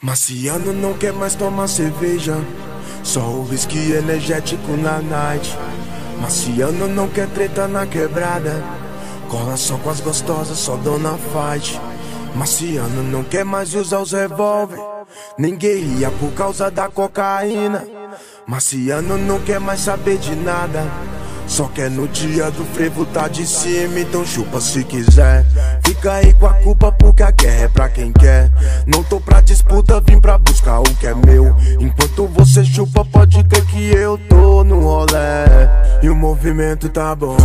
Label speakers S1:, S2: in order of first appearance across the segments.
S1: Marciano não quer mais tomar cerveja, só o whisky energético na night. Marciano não quer treta na quebrada, cola só com as gostosas, só dona fight. Marciano não quer mais usar os revólver, nem guerrilha por causa da cocaína. Marciano não quer mais saber de nada, só quer no dia do frevo tá de cima. Então chupa se quiser, fica aí com a culpa porque a guerra é pra quem quer. Não tô pra disputa, vim pra buscar o que é meu. Enquanto você chupa pode crer que eu tô no rolê. E o movimento tá bom,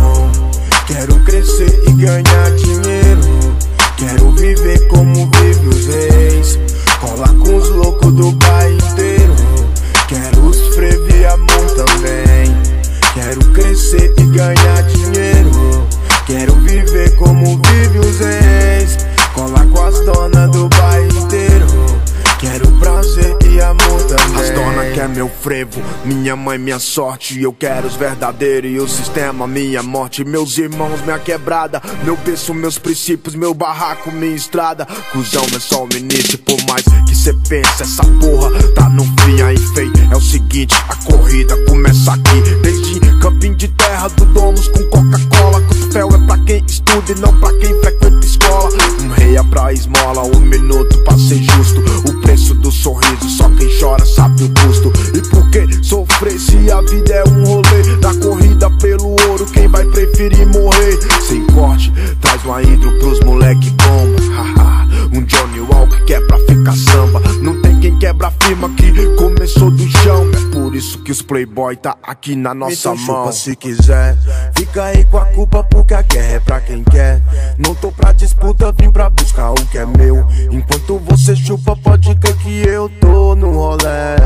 S1: quero crescer e ganhar dinheiro. Quero viver como vive os reis, cola com os loucos do bairro inteiro. Quero os frevo e amor também. Quero crescer e ganhar dinheiro. Quero viver como vive os reis, cola com as donas do bairro inteiro. Quero prazer e amor também. As donas quer meu frevo, minha mãe, minha sorte. Eu quero os verdadeiros e o sistema, minha morte. Meus irmãos, minha quebrada, meu berço, meus princípios, meu barraco, minha estrada. Cusão é só o início, por mais que cê pense, essa porra tá no fim. Aí feio, é o seguinte, a corrida começa aqui. Desde camping de terra do Domus com Coca-Cola. Cotovelo é pra quem estuda e não pra quem frequenta escola. Um rei é pra esmola, um minuto pra ser justo. O preço do sorriso, só quem chora sabe o custo. E por que sofrer se a vida é um rolê? Da corrida pelo ouro, quem vai preferir morrer? Sem corte, traz uma hidro pros moleque bomba. Um Johnny Walker que é pra ficar samba. Não tem quem quebra a firma que começou do chão. É por isso que os playboy tá aqui na nossa mão. Chupa se quiser, fica aí com a culpa porque a guerra é pra quem quer. Não tô pra disputa, vim pra buscar o que é meu. Enquanto você chupa pode crer que eu tô no rolê.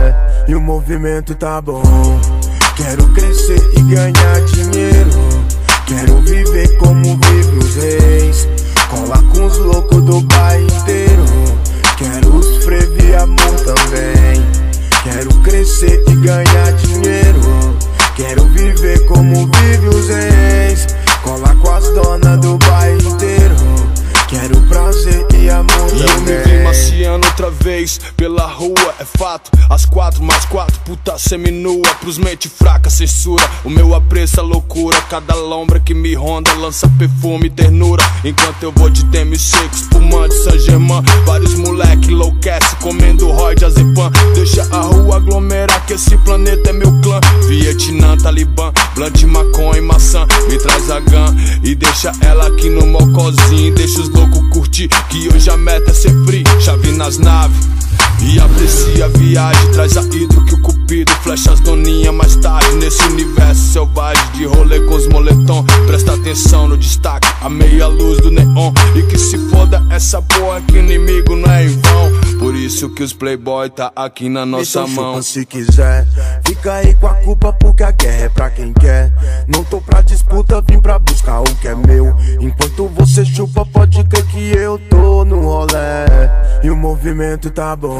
S1: E o movimento tá bom, quero crescer e ganhar dinheiro. Quero viver como vive os reis, cola com os loucos do bairro inteiro. Quero os frevo e amor também. Quero crescer e ganhar dinheiro. Quero viver como vive os reis, cola com as donas do bairro inteiro. Quero prazer e amor também.
S2: E eu me vi Marciano outra vez pela rua, é fato. As 4 mais 4, puta seminua. Pros mente fraca, censura. O meu apreço é loucura. Cada lombra que me ronda lança perfume e ternura. Enquanto eu vou de Demi Seco, espumante Saint-Germain. Vários moleque enlouquece comendo Roy de Azepam. Deixa a rua aglomerar que esse planeta é meu clã. Vietnã, Talibã, blunt, maconha e maçã. Me traz a gun e deixa ela aqui no mocozinho. Deixa os loucos curtir que hoje a meta é ser free. Chave nas naves e aprecia a viagem. Traz a hidro que o cupido flecha as doninhas mais tarde. Nesse universo selvagem de rolê com os moletom. Presta atenção no destaque, a meia luz do neon. E que se foda essa porra que inimigo não é em vão. Por isso que os playboy tá aqui na nossa
S1: então
S2: mão.
S1: Chupa se quiser, fica aí com a culpa porque a guerra é pra quem quer. Não tô pra disputa, vim pra buscar o que é meu. Enquanto você chupa pode crer que eu tô no rolê. E o movimento tá bom,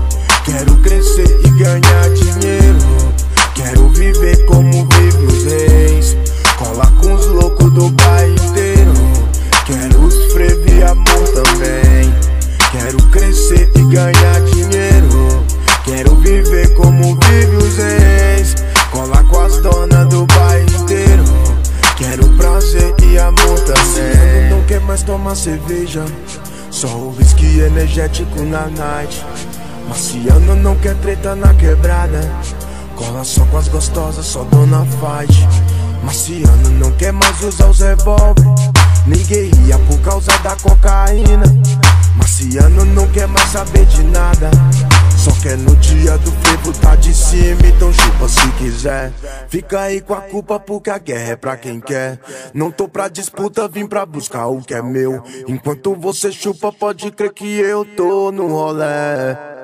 S1: quero crescer e ganhar dinheiro. Quero viver como vive os reis, cola com os loucos do bairro inteiro. Quero os frevo e amor também. Quero crescer e ganhar dinheiro. Quero viver como vive os reis, cola com as donas do bairro inteiro. Quero prazer e amor também. Não quer mais tomar cerveja, só o whisky energético na night. Marciano não quer treta na quebrada, cola só com as gostosas, só dona fight. Marciano não quer mais usar os revólver, nem guerrilha por causa da cocaína. Marciano não quer mais saber de nada, só quer no dia do frevo tá de cima. Então chupa se quiser, fica aí com a culpa porque a guerra é pra quem quer. Não tô pra disputa, vim pra buscar o que é meu. Enquanto você chupa pode crer que eu tô no rolê.